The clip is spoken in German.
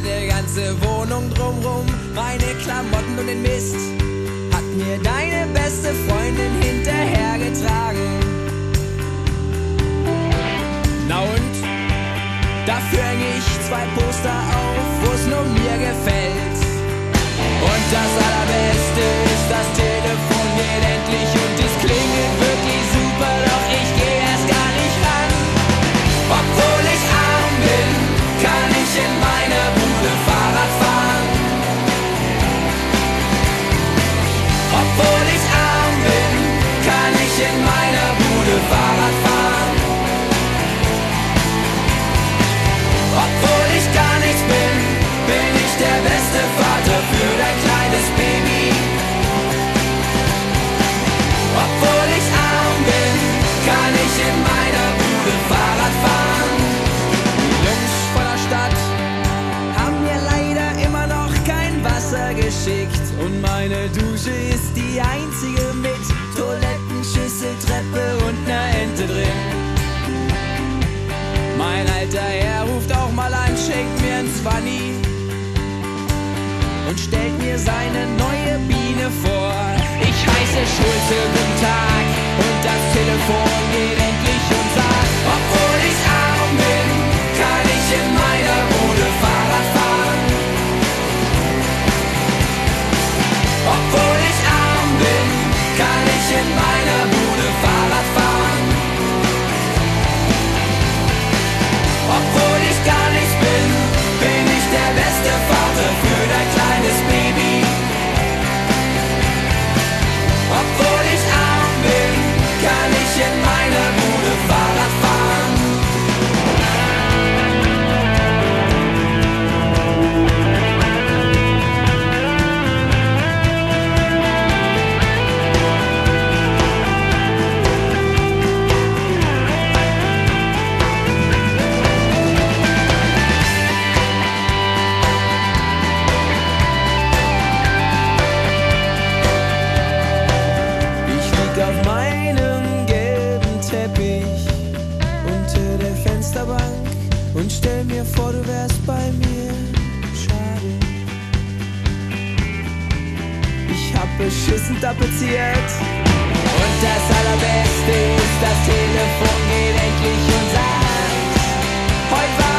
meine ganze Wohnung drumrum, meine Klamotten und den Mist hat mir deine beste Freundin hinterhergetragen. Na und? Dafür häng ich 2 Poster auf, wo's nur mir gefällt. Und das Allerbeste ist, das Telefon geht endlich und es klingelt wirklich super, doch ich geh erst gar nicht ran. Obwohl ich arm bin, kann ich in meiner Bude Fahrrad fahren. Obwohl ich arm bin, kann ich in meiner Bude Fahrrad fahren. Obwohl ich gar nichts bin, bin ich der beste Vater für dein kleines Baby. Obwohl ich arm bin, kann ich in meiner Bude Fahrrad fahren. Die Jungs von der Stadt haben mir leider immer noch kein Wasser geschickt. Und meine Dusche ist die einzige mit Toilettenschüssel, Treppe und ner Ente drin. Mein alter Herr ruft auch mal an, schenkt mir 'n Zwanni und stellt mir seine neue Biene vor. Ich heiße Schulze, guten Tag, und das Telefon geht endlich und sagt: Obwohl ich arm bin, kann ich in meiner Bude Fahrrad fahren. Obwohl ich arm bin, kann ich in meiner Bude Fahrrad fahren. Obwohl ich gar nichts bin, bin ich der beste Vater für dein kleines Baby. Obwohl ich arm bin, kann ich in meiner Bude Fahrrad fahren. Auf meinem gelben Teppich unter der Fensterbank und stell mir vor, du wärst bei mir. Schade. Ich hab beschissen tapeziert. Und das Allerbeste ist, das Telefon geht endlich und sagt: Heute war